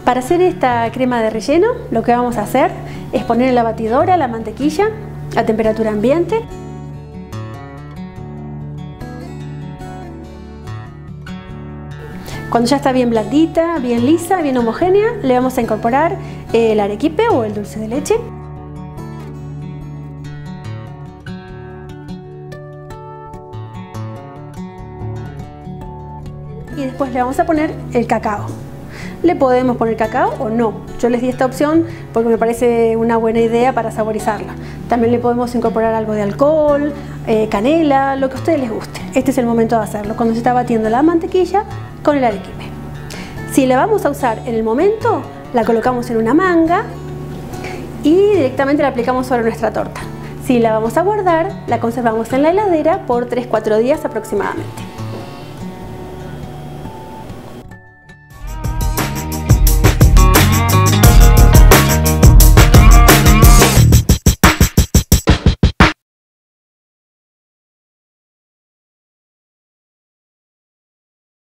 Para hacer esta crema de relleno, lo que vamos a hacer es poner en la batidora la mantequilla a temperatura ambiente. Cuando ya está bien blandita, bien lisa, bien homogénea, le vamos a incorporar el arequipe o el dulce de leche. Y después le vamos a poner el cacao. Le podemos poner cacao o no. Yo les di esta opción porque me parece una buena idea para saborizarla. También le podemos incorporar algo de alcohol, canela, lo que a ustedes les guste. Este es el momento de hacerlo, cuando se está batiendo la mantequilla con el arequipe. Si la vamos a usar en el momento, la colocamos en una manga y directamente la aplicamos sobre nuestra torta. Si la vamos a guardar, la conservamos en la heladera por 3-4 días aproximadamente.